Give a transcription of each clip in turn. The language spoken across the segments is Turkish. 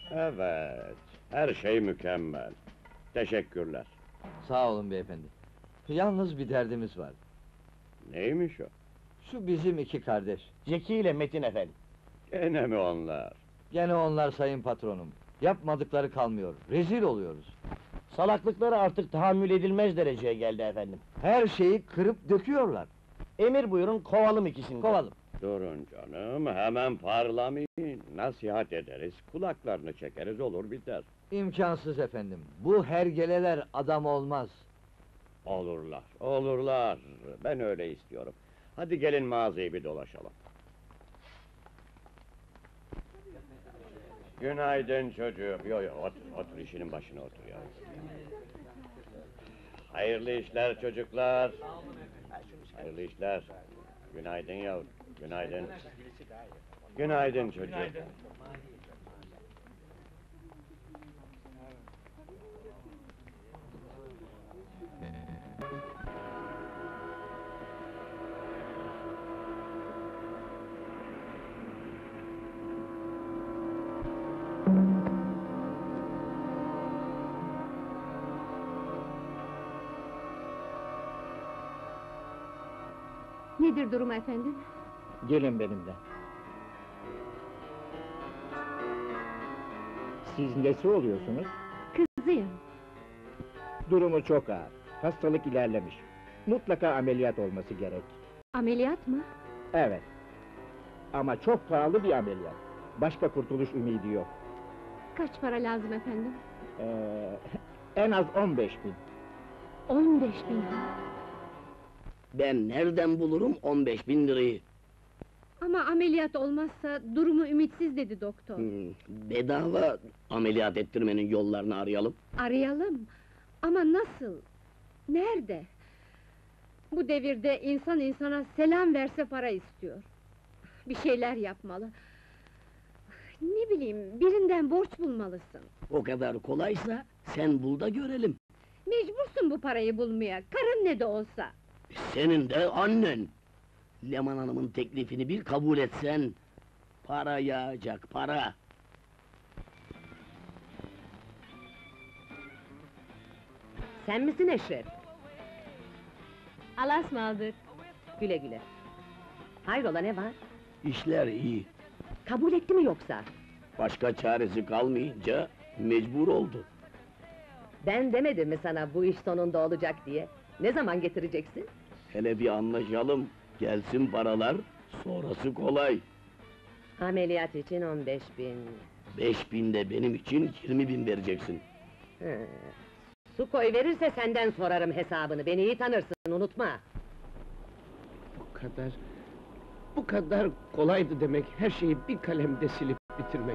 Evet, her şey mükemmel. Teşekkürler. Sağ olun beyefendi. Yalnız bir derdimiz var. Neymiş o? Şu bizim iki kardeş. Zeki ile Metin efendi. Gene mi onlar? Gene onlar sayın patronum. Yapmadıkları kalmıyor. Rezil oluyoruz. Salaklıkları artık tahammül edilmez dereceye geldi efendim. Her şeyi kırıp döküyorlar. Emir buyurun, kovalım ikisini de. Kovalım. Durun canım, hemen parlamayın. Nasihat ederiz, kulaklarını çekeriz, olur biter. İmkansız efendim. Bu hergeleler adam olmaz. Olurlar, olurlar. Ben öyle istiyorum. Hadi gelin mağazayı bir dolaşalım. Günaydın çocuğum. Yo, otur işinin başına otur ya. Hayırlı işler çocuklar. Hayırlı işler. Günaydın yavrum, günaydın. Günaydın çocuğum. Nedir durum efendim? Gelin benimle. Siz nesi oluyorsunuz? Kızıyım. Durumu çok ağır. Hastalık ilerlemiş. Mutlaka ameliyat olması gerek. Ameliyat mı? Evet. Ama çok pahalı bir ameliyat. Başka kurtuluş ümidi yok. Kaç para lazım efendim? En az 15.000. 15.000. Ben nereden bulurum 15.000 lirayı? Ama ameliyat olmazsa durumu ümitsiz dedi doktor. Bedava ameliyat ettirmenin yollarını arayalım. Arayalım. Ama nasıl? Nerede? Bu devirde insan insana selam verse para istiyor. Bir şeyler yapmalı. Ne bileyim, birinden borç bulmalısın. O kadar kolaysa sen bul da görelim. Mecbursun bu parayı bulmaya, karın ne de olsa. Senin de annen. Leman Hanım'ın teklifini bir kabul etsen... para yağacak, para! Sen misin Eşref? Allah'a ısmarladık. Güle güle. Hayrola, ne var? İşler iyi. Kabul etti mi yoksa? Başka çaresi kalmayınca mecbur oldu. Ben demedim mi sana bu iş sonunda olacak diye? Ne zaman getireceksin? Hele bir anlaşalım, gelsin paralar, sonrası kolay. Ameliyat için 15.000. 5.000 de benim için 20.000 vereceksin. Hı. Su koy verirse senden sorarım hesabını, beni iyi tanırsın, unutma! Bu kadar kolaydı demek, her şeyi bir kalemde silip bitirmek.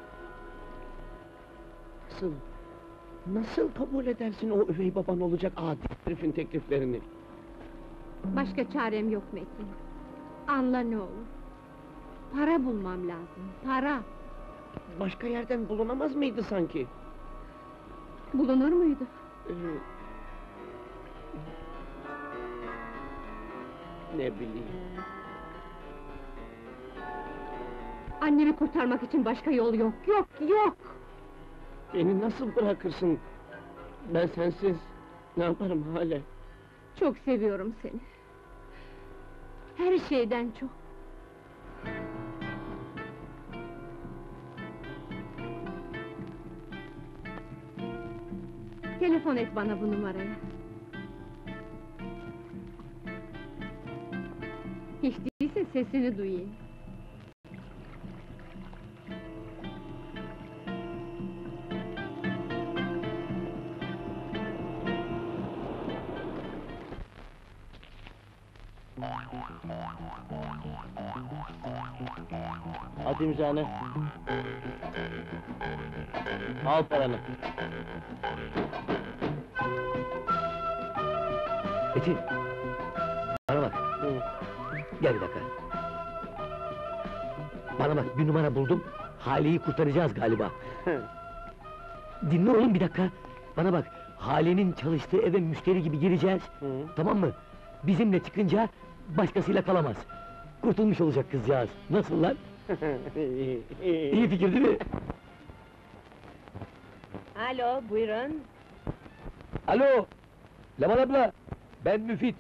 Nasıl kabul edersin o üvey baban olacak adi herifin tekliflerini? Başka çarem yok Metin. Anla ne olur. Para bulmam lazım, para! Başka yerden bulunamaz mıydı sanki? Bulunur muydu? Ne bileyim. Annemi kurtarmak için başka yol yok, yok! Beni nasıl bırakırsın? Ben sensiz ne yaparım Hale? Çok seviyorum seni. Her şeyden çok. Telefon et bana bu numaraya. Hiç değilse sesini duyayım. At imzanı. Al paranı. Metin! Bana bak! Gel bir dakika! Bana bak, bir numara buldum, Hale'yi kurtaracağız galiba! Dinle oğlum bir dakika! Bana bak, Hale'nin çalıştığı eve müşteri gibi gireceğiz, tamam mı? Bizimle çıkınca, başkasıyla kalamaz! Kurtulmuş olacak kızcağız, nasıl lan? İyi fikir değil mi? Alo, buyurun. Alo! Leman abla, ben Müfit.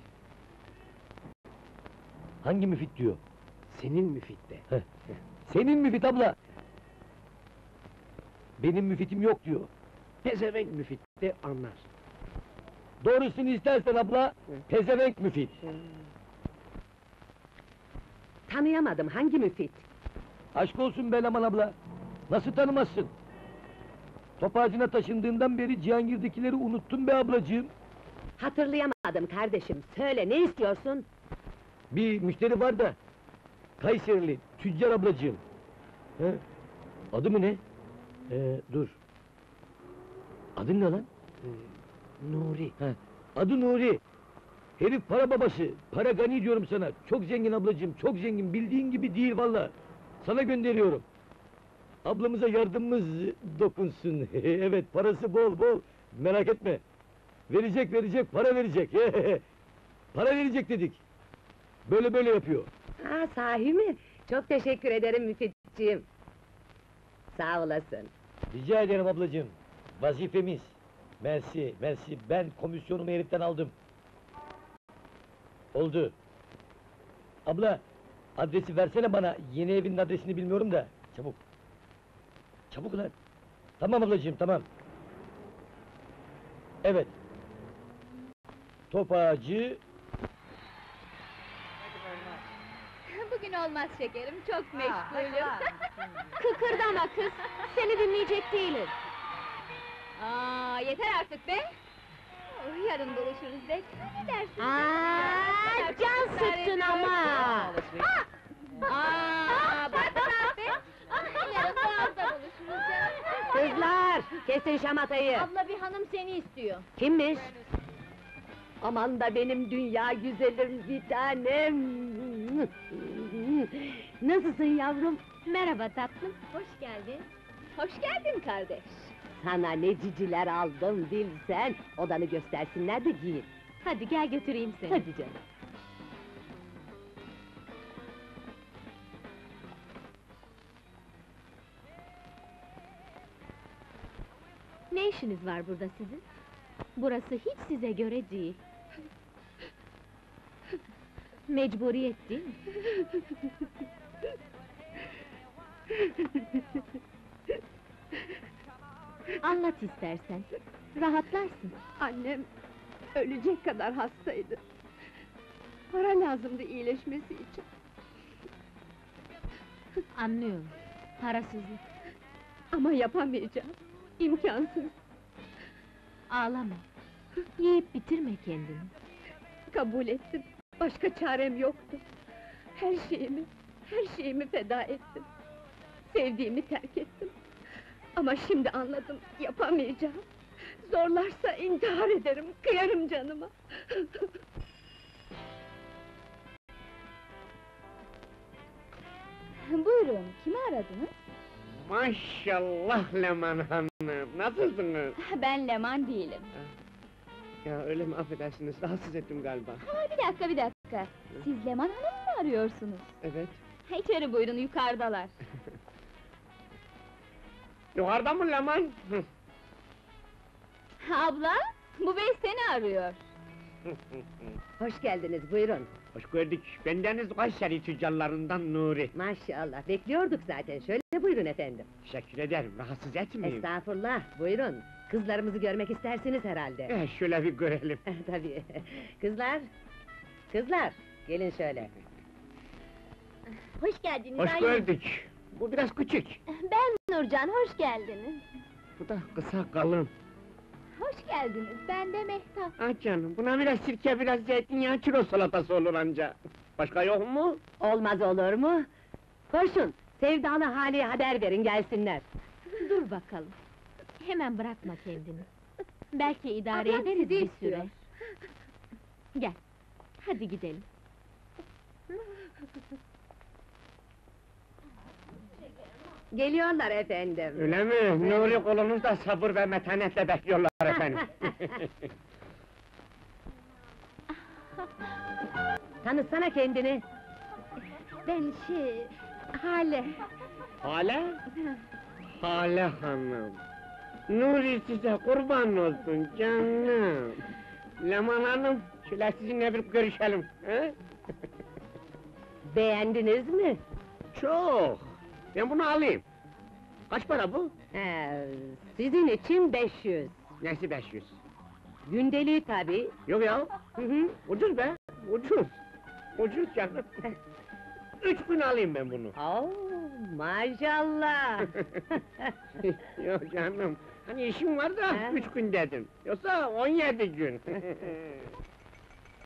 Hangi Müfit diyor? Senin müfitte. Senin Müfit abla! Benim Müfit'im yok diyor. Pezevenk müfitte anlar. Doğrusunu istersen abla, pezevenk Müfit. Tanıyamadım, hangi müfit? Aşk olsun be Leman abla! Nasıl tanımazsın? Top ağacına taşındığından beri Cihangir'dekileri unuttum be ablacığım. Hatırlayamadım kardeşim, söyle ne istiyorsun? Bir müşteri var da, Kayserili, tüccar ablacığım. He? Adı mı ne? Dur. Adın ne lan? Nuri. He, adı Nuri. Herif para babası, para gani diyorum sana. Çok zengin ablacığım, çok zengin. Bildiğin gibi değil valla. Sana gönderiyorum. Ablamıza yardımımız dokunsun. Evet, parası bol bol. Merak etme. Verecek, para verecek. Para verecek dedik. Böyle yapıyor. Ha, sahi mi? Çok teşekkür ederim müfitciğim. Sağ olasın. Rica ederim ablacığım. Vazifemiz. Mersi. Ben komisyonumu heriften aldım. Oldu. Abla, adresi versene bana. Yeni evinin adresini bilmiyorum da. Çabuk. Çabuk lan. Tamam ablacığım, tamam. Evet. Top ağacı. Bugün olmaz şekerim, çok meşgulüm. Kıkırdama kız, seni dinleyecek değilim. Aa, yeter artık be! Oh, yarın buluşuruz de, ne dersin? Aa, can sıktın ama! Bak be! Yarın Boğaz'da buluşuruz canım. Kızlar, kesin şamatayı! Abla bir hanım seni istiyor. Kimmiş? Aman da benim dünya güzelim bir tanem! Nasılsın yavrum? Merhaba tatlım, hoş geldin. Hoş geldin kardeş. Sana ne ciciler aldım bilsen, odanı göstersinler de giyin. Hadi gel götüreyim seni. Hadi canım. Ne işiniz var burada sizin? Burası hiç size göre değil. Mecburiyet değil mi? Anlat istersen, rahatlarsın. Annem ölecek kadar hastaydı. Para lazımdı iyileşmesi için. Anlıyorum, parasızlık. Ama yapamayacağım. İmkansız. Ağlama, yiyip bitirme kendini. Kabul ettim. Başka çarem yoktu. Her şeyimi feda ettim. Sevdiğimi terk ettim. Ama şimdi anladım, yapamayacağım. Zorlarsa intihar ederim, kıyarım canıma. Buyurun, kimi aradınız? Maşallah Leman Hanım, nasılsınız? Ben Leman değilim. Ya öyle mi, affedersiniz, rahatsız ettim galiba. Bir dakika. Siz Leman Hanım'ı mı arıyorsunuz? Evet. İçeri buyurun, yukarıdalar. Yukarıda mı Leman? Hı. Abla, bu bey seni arıyor. Hoş geldiniz, buyurun. Hoş gördük, bendeniz Kayseri tüccarlarından Nuri. Maşallah, bekliyorduk zaten, şöyle buyurun efendim. Teşekkür ederim, rahatsız etmeyeyim. Estağfurullah, buyurun. Kızlarımızı görmek istersiniz herhalde. Şöyle bir görelim. Tabii. Kızlar, gelin şöyle. Hoş geldiniz. Hoş gördük. Bu biraz küçük. Ben Nurcan, hoş geldiniz. Bu da kısa kalın. Hoş geldiniz, ben de Mehtap. Ah canım, buna biraz sirke, biraz zeytinyağı, çiro salatası olur anca. Başka yok mu? Olmaz olur mu? Koşun, Sevdalı Hali'ye haber verin, gelsinler. Dur bakalım. Hemen bırakma kendini. Belki idare Ablam ederiz sizi bir istiyor. süre. Gel, hadi gidelim. Geliyorlar efendim. Öyle mi? Nuri kolunuzda sabır ve metanetle bekliyorlar efendim. Tanıtsana kendini. Ben Hale. Hale? Hale Hanım. Nuri size kurban olsun canım. Leman Hanım, şöyle sizinle bir görüşelim. He? Beğendiniz mi? Çok! Ben bunu alayım. Kaç para bu? Sizin için 500. Nesi 500? Gündeliği tabii. Yok ya, Hı hı. ucuz be, ucuz. Ucuz canım. 3 gün alayım ben bunu. Oo, maşallah. Yok canım, hani işim var da Ha? 3 gün dedim. Yoksa 17 gün.